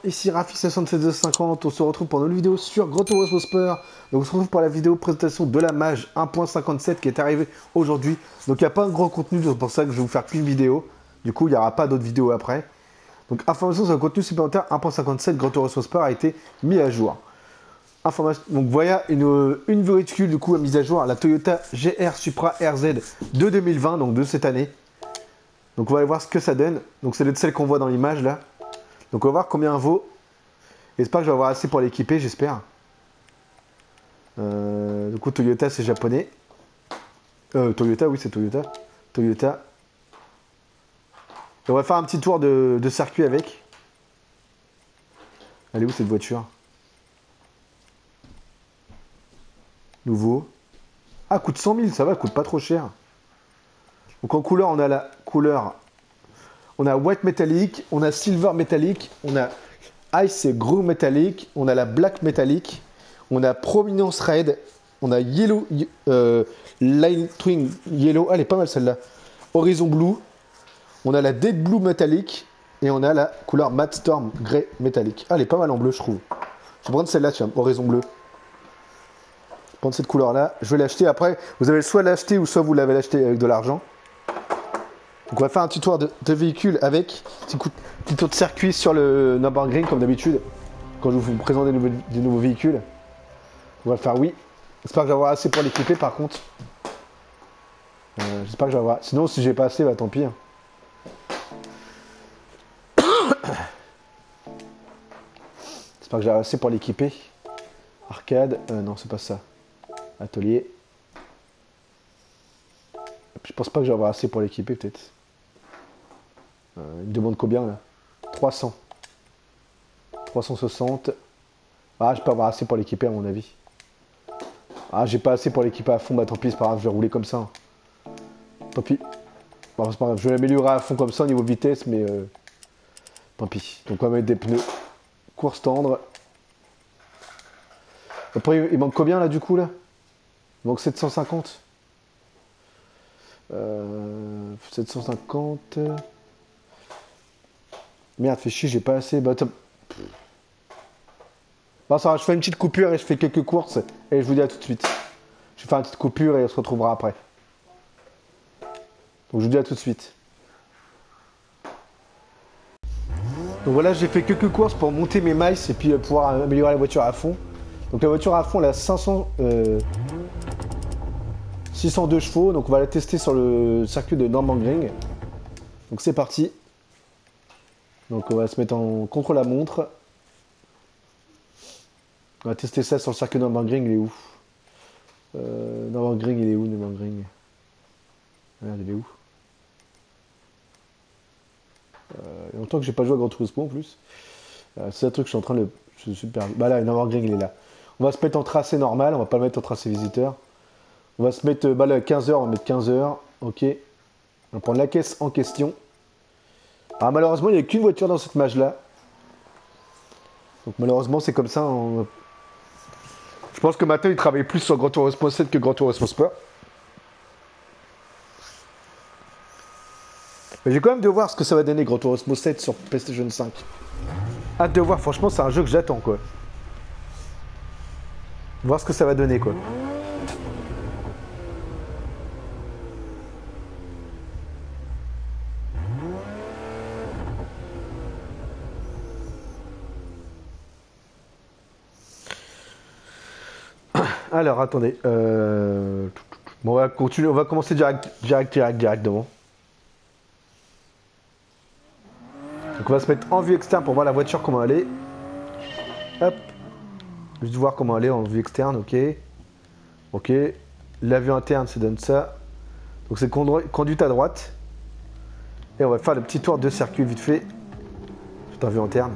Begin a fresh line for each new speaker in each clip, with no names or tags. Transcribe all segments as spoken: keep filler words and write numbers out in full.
ici Rafi soixante-sept deux cent cinquante, on se retrouve pour une nouvelle vidéo sur Gran Turismo Sport. Donc on se retrouve pour la vidéo présentation de la Mage un point cinquante-sept qui est arrivée aujourd'hui. Donc il n'y a pas un gros contenu, c'est pour ça que je vais vous faire qu'une vidéo. Du coup il n'y aura pas d'autres vidéos après. Donc information sur le contenu supplémentaire un point cinquante-sept, Gran Turismo Sport a été mis à jour. Information, donc voilà une, une véhicule du coup à mise à jour, la Toyota G R Supra R Z de deux mille vingt, donc de cette année. Donc on va aller voir ce que ça donne. Donc c'est celle qu'on voit dans l'image là. Donc on va voir combien elle vaut. J'espère que je vais avoir assez pour l'équiper, j'espère. Euh, du coup Toyota c'est japonais. Euh, Toyota, oui c'est Toyota. Toyota. Et on va faire un petit tour de, de circuit avec. Elle est où cette voiture? Nouveau. Ah, coûte cent mille, ça va, coûte pas trop cher. Donc en couleur, on a la couleur. On a White Metallic, on a Silver Metallic, on a Ice et Groove Metallic, on a la Black Metallic, on a Prominence Red, on a Yellow, euh, Lightning Yellow, ah, elle est pas mal celle-là. Horizon Blue, on a la Dead Blue Metallic et on a la couleur Matte Storm Grey Metallic. Ah, elle est pas mal en bleu, je trouve. Je vais prendre celle-là, tiens, Horizon Bleu. Je vais prendre cette couleur-là, je vais l'acheter après. Vous avez soit l'acheter ou soit vous l'avez acheté avec de l'argent. Donc on va faire un petit tour de, de véhicule avec petit, coup, petit tour de circuit sur le Nürburgring comme d'habitude quand je vous présente des nouveaux, des nouveaux véhicules. On va le faire oui. J'espère que je vais avoir assez pour l'équiper par contre. Euh, J'espère que je vais avoir. Sinon si j'ai pas assez, bah tant pis. Hein. J'espère que j'ai assez pour l'équiper. Arcade, euh, non c'est pas ça. Atelier. Je pense pas que je vais avoir assez pour l'équiper peut-être. Euh, il me demande combien là? trois cents. trois cent soixante. Ah, je peux avoir assez pour l'équiper à mon avis. Ah, j'ai pas assez pour l'équiper à fond. Bah tant pis, c'est pas grave, je vais rouler comme ça. Hein. Tant pis. Bon, c'est pas grave, je vais l'améliorer à fond comme ça au niveau vitesse, mais euh, tant pis. Donc on va mettre des pneus course tendre. Après, il manque combien là du coup là? Il manque sept cent cinquante. Euh, sept cent cinquante. Merde, fait chier, j'ai pas assez. Bah, top. Bon, ça va, je fais une petite coupure et je fais quelques courses. Et je vous dis à tout de suite. Je vais faire une petite coupure et on se retrouvera après. Donc je vous dis à tout de suite. Donc voilà, j'ai fait quelques courses pour monter mes miles et puis euh, pouvoir améliorer la voiture à fond. Donc la voiture à fond, elle a cinq cents, euh, six cent deux chevaux. Donc on va la tester sur le circuit de Nürburgring. Donc c'est parti. Donc on va se mettre en contre-la-montre. On va tester ça sur le circuit Nürburgring, il est où? euh, Nürburgring, il est où Nürburgring? Merde, il est où? euh, Il y a longtemps que j'ai pas joué à Gran Turismo en plus. Euh, c'est un truc que je suis en train de... Je suis perdu. Bah là, Nürburgring, il est là. On va se mettre en tracé normal, on va pas le mettre en tracé visiteur. On va se mettre... Bah là, à quinze heures, on va mettre quinze heures. Ok. On va prendre la caisse en question. Ah, malheureusement, il n'y a qu'une voiture dans cette mage là. Donc malheureusement, c'est comme ça. On... Je pense que maintenant, il travaille plus sur Gran Turismo sept que Gran Turismo Sport. Mais j'ai quand même de voir ce que ça va donner Gran Turismo sept sur PlayStation cinq. Hâte de voir, franchement, c'est un jeu que j'attends, quoi. Voir ce que ça va donner, quoi. Alors, attendez. Euh... Bon, on va continuer. On va commencer direct, direct, direct, direct devant. Donc, on va se mettre en vue externe pour voir la voiture comment elle est. Hop. Juste voir comment elle est en vue externe. Ok. Ok. La vue interne, ça donne ça. Donc, c'est conduite à droite. Et on va faire le petit tour de circuit vite fait. Tout en vue interne.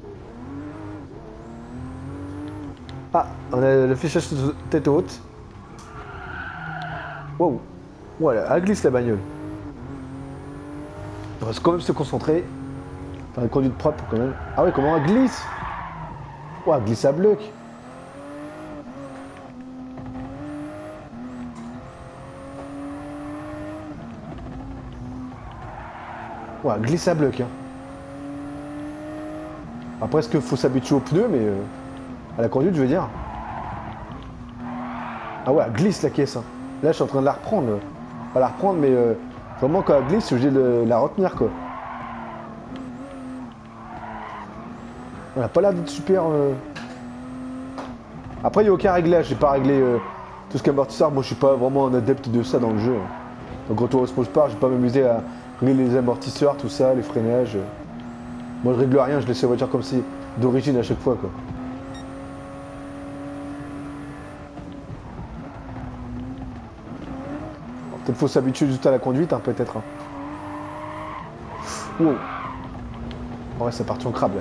Ah, on a le fichage tête haute. Wow. Voilà, elle glisse la bagnole. On va quand même se concentrer. Enfin, une conduite propre quand même. Ah ouais, comment elle glisse? Wow, elle glisse à bloc. Wow, elle glisse à bloc. Hein. Après, est-ce qu'il faut s'habituer aux pneus, mais euh, à la conduite, je veux dire. Ah ouais, elle glisse la caisse. Hein. Là, je suis en train de la reprendre. euh. Pas la reprendre, mais euh, vraiment, quand elle glisse, je suis obligé de la retenir, quoi. Elle a pas l'air d'être super... euh. Après, il n'y a aucun réglage. J'ai pas réglé euh, tout ce qui est amortisseur. Moi, je suis pas vraiment un adepte de ça dans le jeu. Donc, Gran Turismo Sport, je vais pas m'amuser à régler les amortisseurs, tout ça, les freinages. Moi, je règle rien. Je laisse la voiture comme si d'origine à chaque fois, quoi. Peut-être faut s'habituer juste à la conduite, hein, peut-être. Hein. Wow. Ouais, c'est parti en crabe, là.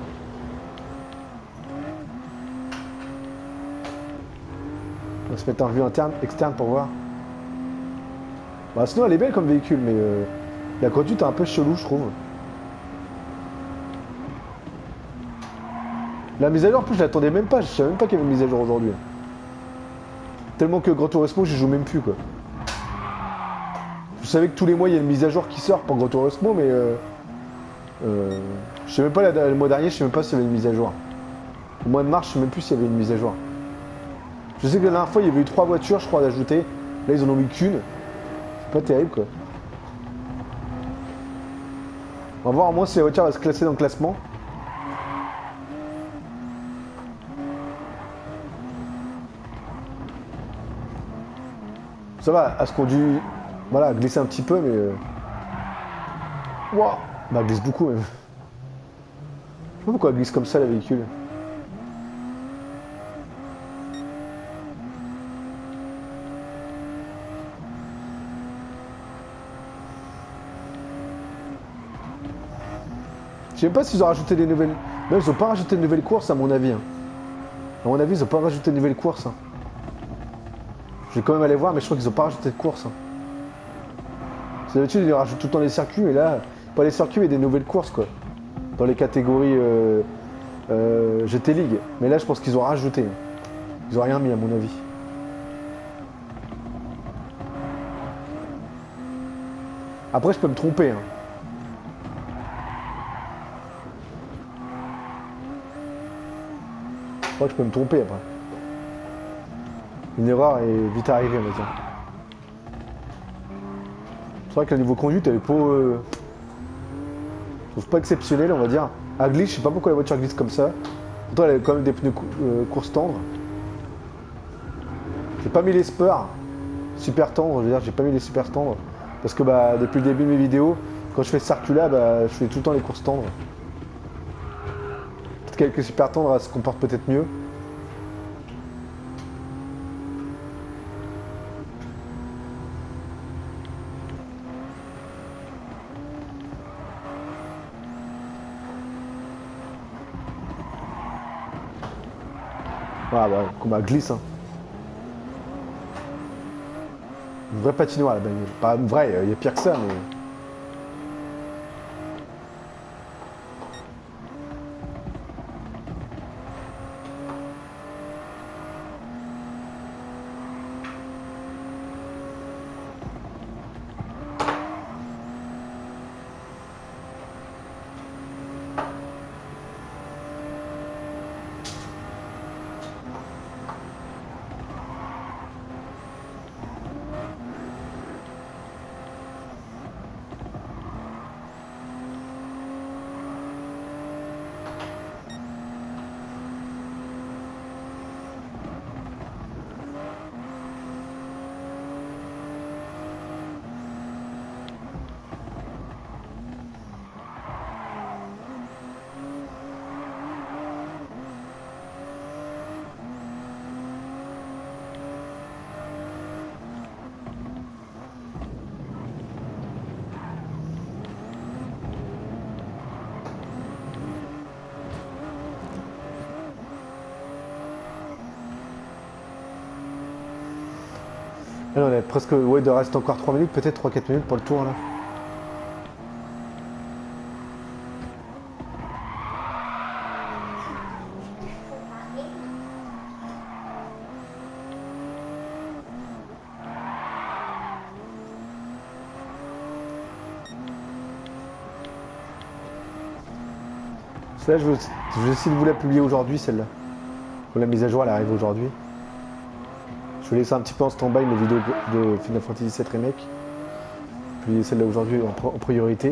On va se mettre en vue interne, externe pour voir. Bah, sinon, elle est belle comme véhicule, mais euh, la conduite est un peu chelou, je trouve. La mise à jour, en plus, je l'attendais même pas. Je savais même pas qu'il y avait une mise à jour aujourd'hui. Tellement que Gran Turismo, j'y joue même plus, quoi. Je savais que tous les mois, il y a une mise à jour qui sort pour Gran Turismo, mais... Euh, euh, je sais même pas, la, le mois dernier, je sais même pas s'il y avait une mise à jour. Au mois de mars, je sais même plus s'il y avait une mise à jour. Je sais que la dernière fois, il y avait eu trois voitures, je crois, d'ajouter. Là, ils en ont mis qu'une. C'est pas terrible, quoi. On va voir au moins si la voiture va se classer dans le classement. Ça va, elle se conduit... Voilà, glisser un petit peu, mais... Euh... Wow. Bah, elle glisse beaucoup, même. Je sais pas pourquoi elle glisse comme ça, la véhicule. Je sais même pas s'ils ont rajouté des nouvelles... Même ils ont pas rajouté de nouvelles courses, à mon avis. Hein. À mon avis, ils ont pas rajouté de nouvelles courses. Hein. Je vais quand même aller voir, mais je crois qu'ils ont pas rajouté de courses. Hein. C'est d'habitude, ils rajoutent tout le temps les circuits, mais là, pas les circuits, mais des nouvelles courses, quoi. Dans les catégories euh, euh, G T League. Mais là, je pense qu'ils ont rajouté. Ils ont rien mis, à mon avis. Après, je peux me tromper. Hein. Je crois que je peux me tromper, après. Une erreur est vite arrivée, on va dire. C'est vrai que le niveau conduite, elle est pas... Euh... Je trouve pas exceptionnelle, on va dire. Elle glisse, je sais pas pourquoi la voiture glisse comme ça. Pourtant, elle a quand même des pneus euh, course tendres. J'ai pas mis les spurs super tendres, je veux dire, j'ai pas mis les super tendres. Parce que bah, depuis le début de mes vidéos, quand je fais ce circuit-là, bah, je fais tout le temps les courses tendres. Peut-être qu'avec super tendres, elle se comporte peut-être mieux. Ah bah, combat glisse. Hein. Une vraie patinoire la bagnole. Pas une vraie, il y a pire que ça, mais. Là, on est presque. Ouais, il reste encore trois minutes, peut-être trois quatre minutes pour le tour là. Celle-là, je, vais- je vais essayer de vous la publier aujourd'hui, celle-là. La mise à jour, elle arrive aujourd'hui. Je vais laisser un petit peu en stand-by mes vidéos de Final Fantasy sept Remake. Puis celle-là aujourd'hui en, en priorité.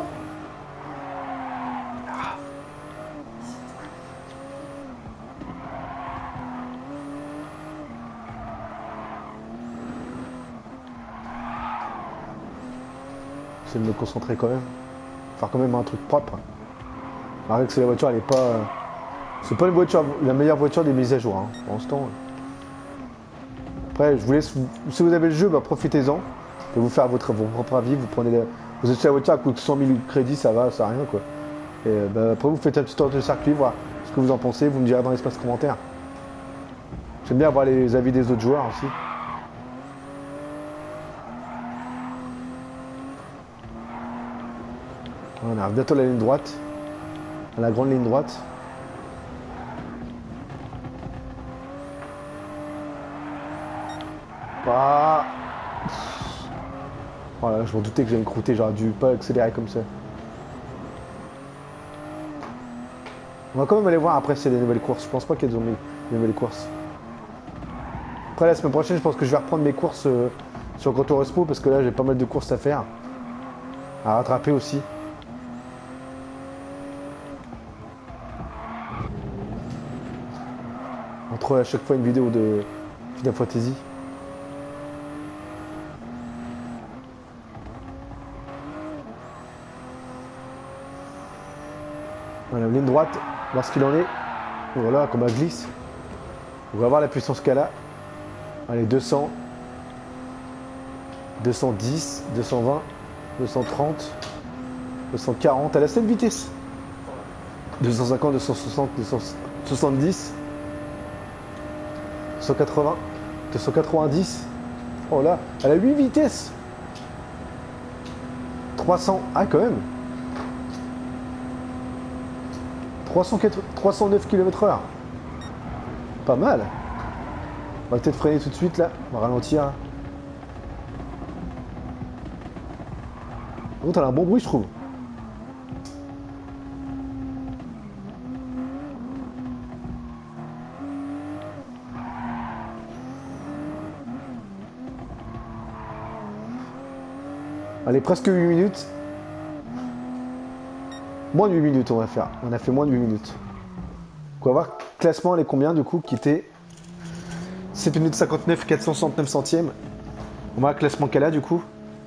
J'essaie de me concentrer quand même. Faire quand même un truc propre. Arrête que c'est la voiture, elle est pas. C'est pas une voiture, la meilleure voiture des mises à jour, hein, pour l'instant. Après, je vous laisse. Si vous avez le jeu, bah, profitez-en. Et vous faire votre, votre propre avis. Vous prenez la, vous achetez la voiture, elle coûte cent mille crédits, ça va, ça a rien quoi. Et bah, après, vous faites un petit tour de circuit, voir ce que vous en pensez. Vous me direz dans l'espace commentaire. J'aime bien voir les avis des autres joueurs aussi. On arrive bientôt à la ligne droite, à la grande ligne droite. Ah. Voilà, je m'en doutais que j'allais me croûter, j'aurais dû pas accélérer comme ça. On va quand même aller voir après s'il y a des nouvelles courses. Je pense pas qu'ils ont mis des nouvelles courses. Après la semaine prochaine, je pense que je vais reprendre mes courses euh, sur Gran Turismo parce que là j'ai pas mal de courses à faire. À rattraper aussi. Entre à chaque fois une vidéo de Final Fantasy. Voilà, ligne droite, voir ce qu'il en est. Voilà, comme elle glisse. On va voir la puissance qu'elle a. Allez, deux cents, deux cent dix, deux cent vingt, deux cent trente, deux cent quarante. Elle a cette vitesse. deux cent cinquante, deux cent soixante, deux cent soixante-dix, deux cent quatre-vingts, deux cent quatre-vingt-dix. Oh là, elle a huit vitesses. trois cents. Ah, quand même. trois cent quatre, trois cent neuf kilomètres heure. Pas mal. On va peut-être freiner tout de suite là. On va ralentir. Par contre, elle a un bon bruit, je trouve. Allez, presque huit minutes. Moins de huit minutes, on va faire. On a fait moins de huit minutes. On va voir classement, elle est combien du coup, qui était sept minutes cinquante-neuf, quatre cent soixante-neuf centièmes. On va voir le classement qu'elle a du coup.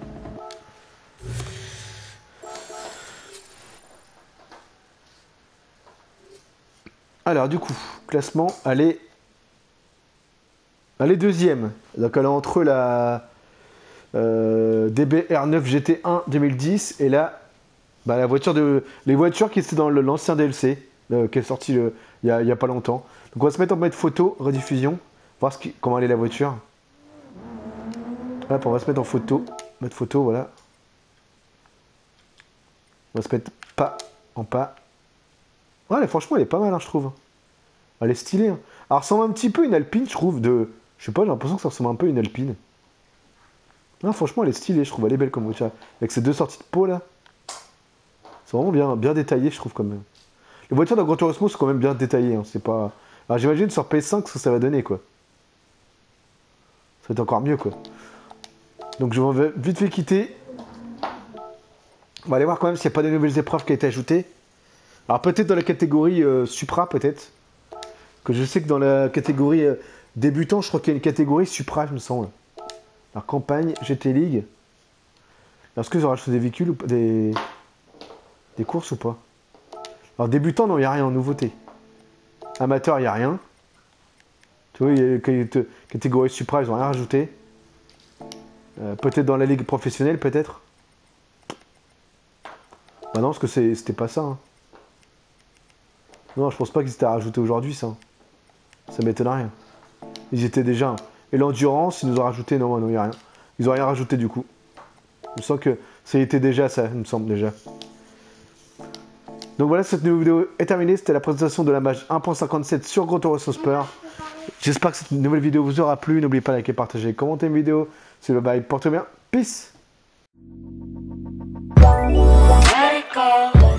Alors du coup, classement, elle est, elle est deuxième. Donc elle est entre la euh, D B R neuf G T un deux mille dix et la, bah, la voiture de, les voitures qui étaient dans l'ancien D L C, euh, qui est sorti le, il n'y a, a pas longtemps. Donc on va se mettre en mode photo, rediffusion, voir ce qui, comment elle est la voiture. Hop, on va se mettre en photo, mode photo, voilà. On va se mettre pas en pas. Ouais, franchement, elle est pas mal, hein, je trouve. Elle est stylée. Hein. Elle ressemble un petit peu à une Alpine, je trouve. De... Je sais pas, j'ai l'impression que ça ressemble un peu à une Alpine. Non, franchement, elle est stylée, je trouve. Elle est belle comme voiture. Avec ces deux sorties de peau, là. C'est vraiment bien, bien détaillé, je trouve, quand même. Les voitures de Gran Turismo sont quand même bien détaillées. Hein. C'est pas... Alors, j'imagine sur P S cinq ce que ça va donner, quoi. Ça va être encore mieux, quoi. Donc, je vais vite fait quitter. On va aller voir quand même s'il n'y a pas de nouvelles épreuves qui ont été ajoutées. Alors peut-être dans la catégorie euh, Supra, peut-être. Que je sais que dans la catégorie euh, débutant, je crois qu'il y a une catégorie Supra, je me semble. Alors campagne, G T League. Est-ce que j'aurai acheté des véhicules ou pas, des... des courses ou pas? Alors débutant, non, il n'y a rien en nouveauté. Amateur, il n'y a rien. Tu vois, il y a une catégorie Supra, ils n'ont rien rajouté. Euh, peut-être dans la ligue professionnelle, peut-être. Bah non, parce que c'était pas ça. Hein. Non, je pense pas qu'ils étaient à rajouter aujourd'hui, ça. Ça m'étonnerait rien. Ils étaient déjà... Et l'endurance, ils nous ont rajouté... Non, non, il n'y a rien. Ils ont rien rajouté, du coup. Je sens que ça y était déjà, ça, il me semble, déjà. Donc voilà, cette nouvelle vidéo est terminée. C'était la présentation de la match un point cinquante-sept sur Gran Turismo Sport. J'espère que cette nouvelle vidéo vous aura plu. N'oubliez pas de liker, partager, commenter une vidéo. C'est le bye. Portez bien. Peace. Let it go.